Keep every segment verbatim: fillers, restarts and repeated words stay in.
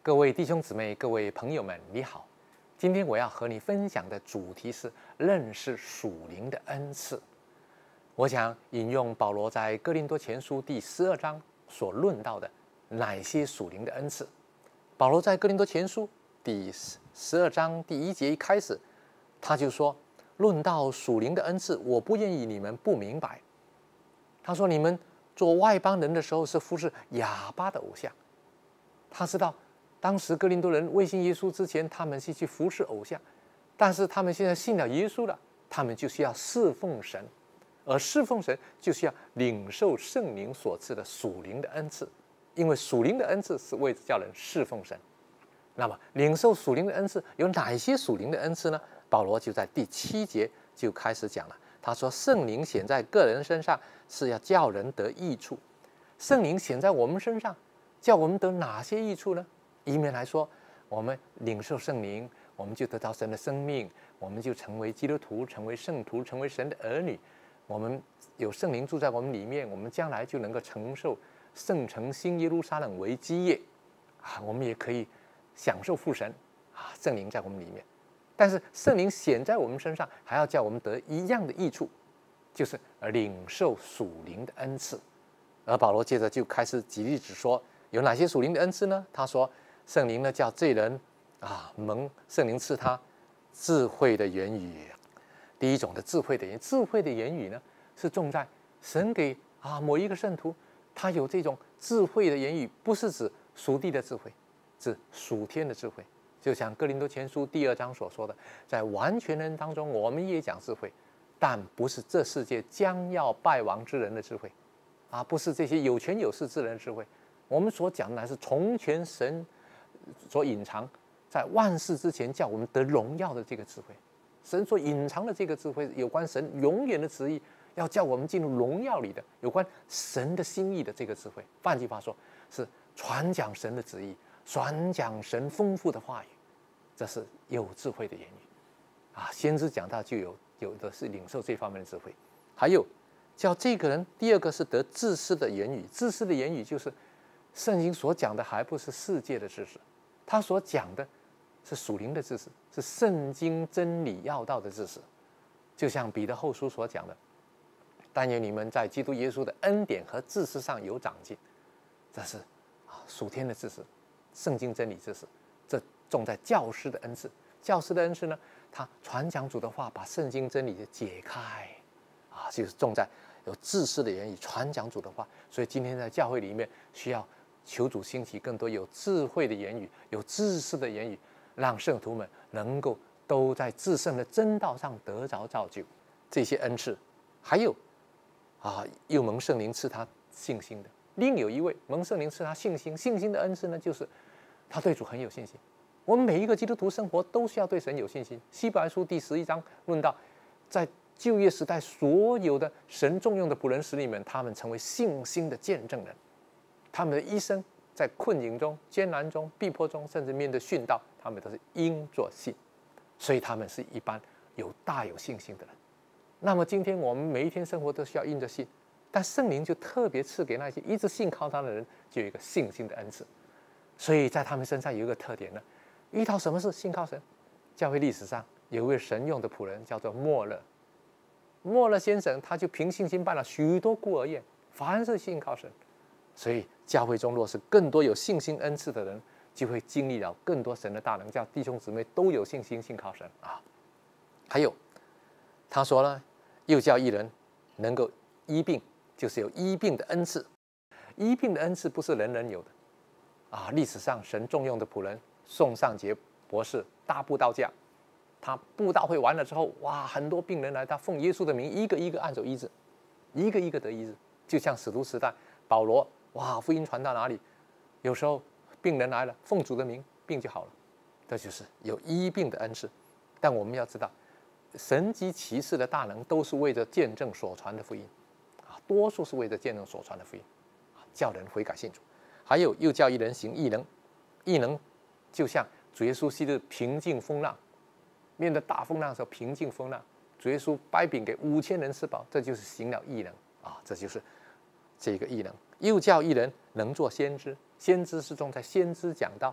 各位弟兄姊妹、各位朋友们，你好！今天我要和你分享的主题是认识属灵的恩赐。我想引用保罗在哥林多前书第十二章所论到的哪些属灵的恩赐。保罗在哥林多前书第十二章第一节一开始，他就说：“论到属灵的恩赐，我不愿意你们不明白。”他说：“你们做外邦人的时候是服侍哑巴的偶像。”他知道当时哥林多人未信耶稣之前，他们是去服侍偶像，但是他们现在信了耶稣了，他们就是要侍奉神，而侍奉神就是要领受圣灵所赐的属灵的恩赐，因为属灵的恩赐是为了叫人侍奉神。那么领受属灵的恩赐有哪些属灵的恩赐呢？保罗就在第七节就开始讲了。他说：“圣灵显在个人身上，是要叫人得益处。圣灵显在我们身上，叫我们得哪些益处呢？一面来说，我们领受圣灵，我们就得到神的生命，我们就成为基督徒，成为圣徒，成为神的儿女。我们有圣灵住在我们里面，我们将来就能够承受圣城新耶路撒冷为基业啊！我们也可以享受父神啊，圣灵在我们里面。但是圣灵显在我们身上，还要叫我们得一样的益处，就是领受属灵的恩赐。而保罗接着就开始举例子说，有哪些属灵的恩赐呢？他说，圣灵呢叫罪人啊蒙圣灵赐他智慧的言语。第一种的智慧的言语，智慧的言语呢是种在神给啊某一个圣徒，他有这种智慧的言语，不是指属地的智慧，是属天的智慧。就像哥林多前书第二章所说的，在完全人当中，我们也讲智慧，但不是这世界将要败亡之人的智慧，啊，不是这些有权有势之人的智慧。我们所讲的乃是从前神所隐藏在万事之前叫我们得荣耀的这个智慧。神所隐藏的这个智慧，有关神永远的旨意，要叫我们进入荣耀里的，有关神的心意的这个智慧。换句话说，是传讲神的旨意，传讲神丰富的话语，这是有智慧的言语啊！先知讲到就有有的是领受这方面的智慧。还有叫这个人，第二个是得知识的言语。知识的言语就是圣经所讲的，还不是世界的知识，他所讲的是属灵的知识，是圣经真理要道的知识。就像彼得后书所讲的，但愿你们在基督耶稣的恩典和知识上有长进，这是啊属天的知识，圣经真理知识。这重在教师的恩赐。教师的恩赐呢，他传讲主的话，把圣经真理解开啊，就是重在有知识的言语，传讲主的话。所以今天在教会里面需要求主兴起更多有智慧的言语，有知识的言语，让圣徒们能够都在至圣的真道上得着造就。这些恩赐，还有啊，又蒙圣灵赐他信心的。另有一位蒙圣灵赐他信心，信心的恩赐呢，就是他对主很有信心。我们每一个基督徒生活都需要对神有信心。希伯来书第十一章论到，在旧约时代所有的神重用的仆人使女们，他们成为信心的见证人。他们的一生在困境中、艰难中、逼迫中，甚至面对殉道，他们都是因着信，所以他们是一般有大有信心的人。那么今天我们每一天生活都需要因着信，但圣灵就特别赐给那些一直信靠他的人，就有一个信心的恩赐。所以在他们身上有一个特点呢，遇到什么事信靠神。教会历史上有一位神用的仆人叫做莫勒，莫勒先生他就凭信心办了许多孤儿院，凡是信靠神。所以教会中若是更多有信心恩赐的人，就会经历了更多神的大能，叫弟兄姊妹都有信心信靠神啊。还有他说呢，又叫一人能够医病，就是有医病的恩赐。医病的恩赐不是人人有的啊！历史上神重用的仆人宋尚杰博士，大布道家，他布道会完了之后，哇，很多病人来，他奉耶稣的名一个一个按手医治，一个一个得医治。就像使徒时代保罗，哇，福音传到哪里，有时候病人来了，奉主的名，病就好了。这就是有医病的恩赐。但我们要知道，神迹奇事的大能都是为着见证所传的福音啊，多数是为着见证所传的福音啊，叫人悔改信主。还有又叫一人行异能，异能就像主耶稣昔日平静风浪，面对大风浪的时候平静风浪，主耶稣掰饼给五千人吃饱，这就是行了异能啊，这就是这个异能。又叫一人能做先知，先知是重在先知讲道，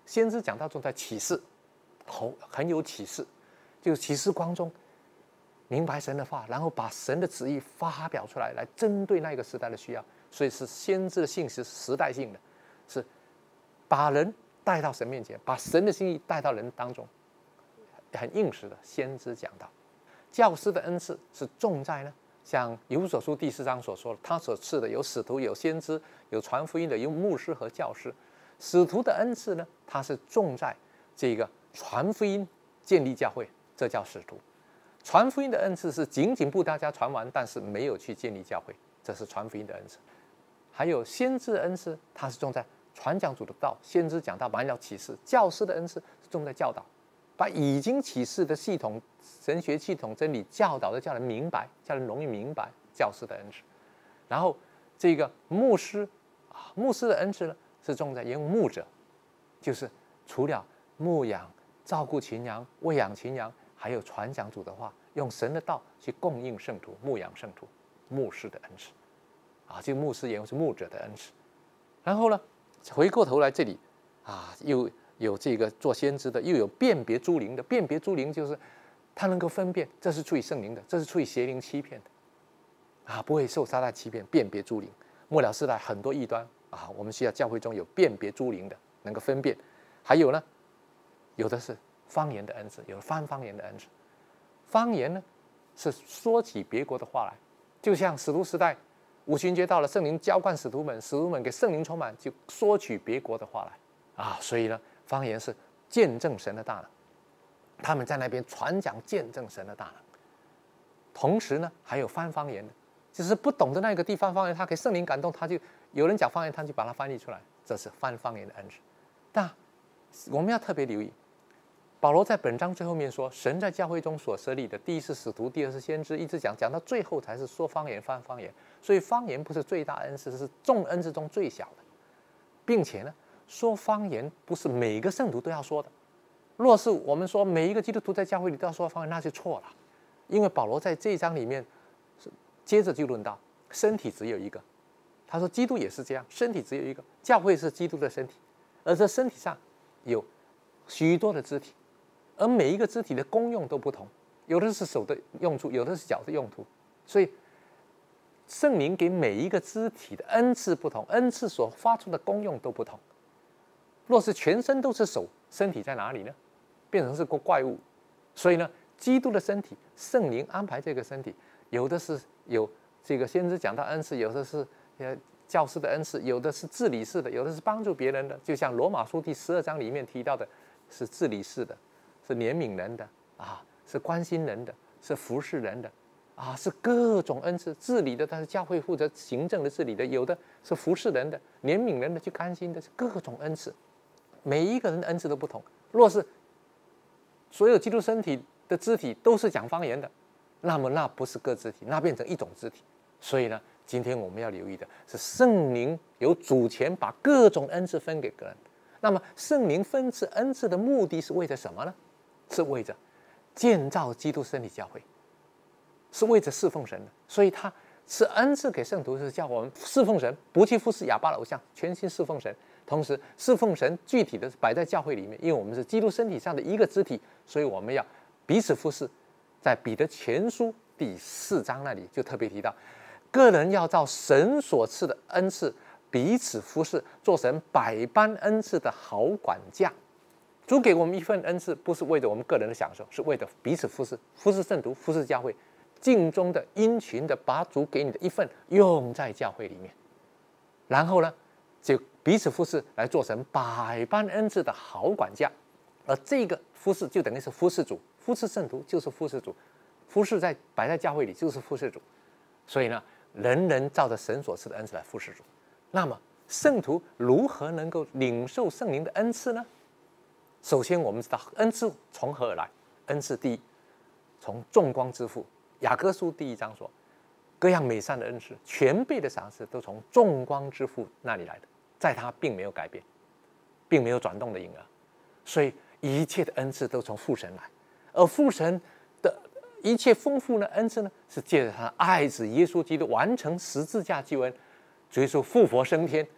先知讲道中在启示，好很有启示，就是启示光中明白神的话，然后把神的旨意发表出来，来针对那个时代的需要。所以是先知的信息是时代性的，是把人带到神面前，把神的心意带到人当中，很应时的先知讲道。教师的恩赐是重在呢，像以弗所书第四章所说的，他所赐的有使徒、有先知、有传福音的、有牧师和教师。使徒的恩赐呢，它是重在这个传福音、建立教会，这叫使徒。传福音的恩赐是仅仅布大家传完，但是没有去建立教会，这是传福音的恩赐。还有先知的恩赐，它是重在传讲主的道，先知讲道满了启示；教师的恩赐是重在教导，把已经启示的系统、神学系统真理教导的叫人明白，叫人容易明白。教师的恩赐，然后这个牧师啊，牧师的恩赐呢是重在言牧牧者，就是除了牧养、照顾群羊、喂养群羊，还有传讲主的话，用神的道去供应圣徒、牧养圣徒，牧师的恩赐啊，这个牧师也是牧者的恩赐。然后呢，回过头来这里啊，又有这个做先知的，又有辨别诸灵的。辨别诸灵就是他能够分辨，这是出于圣灵的，这是出于邪灵欺骗的啊，不会受撒旦欺骗。辨别诸灵，末了时代很多异端啊，我们需要教会中有辨别诸灵的，能够分辨。还有呢，有的是方言的恩赐，有翻方言的恩赐。方言呢，是说起别国的话来，就像使徒时代五旬节到了，圣灵浇灌使徒们，使徒们给圣灵充满，就说起别国的话来啊。所以呢，方言是见证神的大能，他们在那边传讲见证神的大能。同时呢，还有翻方言的，就是不懂得那个地方方言，他给圣灵感动，他就有人讲方言，他就把它翻译出来，这是翻方言的恩赐。但我们要特别留意，保罗在本章最后面说，神在教会中所设立的，第一是使徒，第二是先知，一直讲讲到最后才是说方言、翻方言。所以方言不是最大恩赐，是众恩赐中最小的，并且呢，说方言不是每个圣徒都要说的。若是我们说每一个基督徒在教会里都要说方言，那就错了。因为保罗在这一章里面接着就论到身体只有一个，他说基督也是这样，身体只有一个，教会是基督的身体，而这身体上有许多的肢体，而每一个肢体的功用都不同，有的是手的用处，有的是脚的用途，所以圣灵给每一个肢体的恩赐不同，恩赐所发出的功用都不同。若是全身都是手，身体在哪里呢？变成是个怪物。所以呢，基督的身体，圣灵安排这个身体，有的是有这个先知讲道恩赐，有的是呃教师的恩赐，有的是治理式的，有的是帮助别人的。就像罗马书第十二章里面提到的，是治理式的，是怜悯人的啊，是关心人的，是服侍人的啊，是各种恩赐。治理的，但是教会负责行政的治理的，有的是服侍人的，怜悯人的，去甘心的，是各种恩赐。每一个人的恩赐都不同。若是所有基督身体的肢体都是讲方言的，那么那不是各肢体，那变成一种肢体。所以呢，今天我们要留意的是，圣灵有主权把各种恩赐分给个人。那么圣灵分赐恩赐的目的是为着什么呢？是为着建造基督身体教会，是为着侍奉神的。所以他是恩赐给圣徒，是叫我们侍奉神，不去服侍哑巴的偶像，全心侍奉神。同时侍奉神具体的摆在教会里面，因为我们是基督身体上的一个肢体，所以我们要彼此服侍。在彼得前书第四章那里就特别提到，个人要照神所赐的恩赐彼此服侍，做神百般恩赐的好管家。主给我们一份恩赐，不是为了我们个人的享受，是为了彼此服侍，服侍圣徒，服侍教会，尽忠的殷勤的把主给你的一份用在教会里面。然后呢，就彼此服侍，来做成百般恩赐的好管家。而这个服侍就等于是服侍主，服侍圣徒就是服侍主，服侍在摆在教会里就是服侍主。所以呢，人人照着神所赐的恩赐来服侍主。那么圣徒如何能够领受圣灵的恩赐呢？首先我们知道恩赐从何而来？恩赐第一，从众光之父，雅各书第一章说，各样美善的恩赐，全备的赏赐，都从众光之父那里来的，在他并没有改变，并没有转动的影儿。所以一切的恩赐都从父神来，而父神的一切丰富的恩赐呢，是借着他爱子耶稣基督完成十字架救恩，主耶稣复活升天，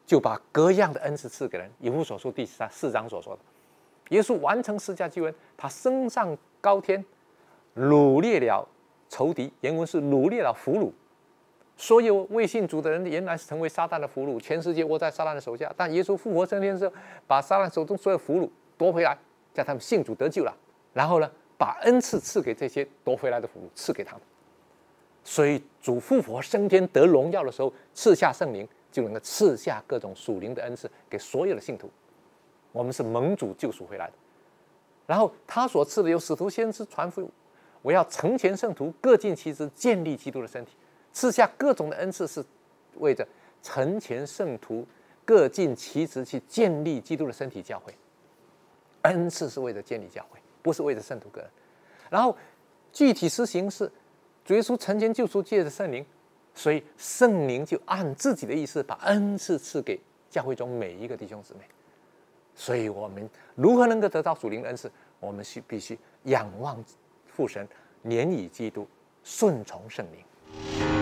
就把各样的恩赐赐给人。以弗所书第四章所说的，耶稣完成十架救恩，他升上高天，掳掠了仇敌，原文是掳掠了俘虏。所有未信主的人原来是成为撒旦的俘虏，全世界握在撒旦的手下。但耶稣复活升天的时候，把撒旦手中所有俘虏夺回来，叫他们信主得救了。然后呢，把恩赐赐给这些夺回来的俘虏，赐给他们。所以主复活升天得荣耀的时候，赐下圣灵，就能够赐下各种属灵的恩赐给所有的信徒。我们是蒙主救赎回来的。然后他所赐的有使徒、先知、传福音，我要成全圣徒，各尽其职，建立基督的身体。赐下各种的恩赐，是为着成全圣徒，各尽其职，去建立基督的身体教会。恩赐是为了建立教会，不是为了圣徒个人。然后具体实行是主耶稣成全救赎，借着圣灵，所以圣灵就按自己的意思把恩赐赐给教会中每一个弟兄姊妹。所以我们如何能够得到属灵的恩赐？我们需必须仰望父神，怜以基督，顺从圣灵。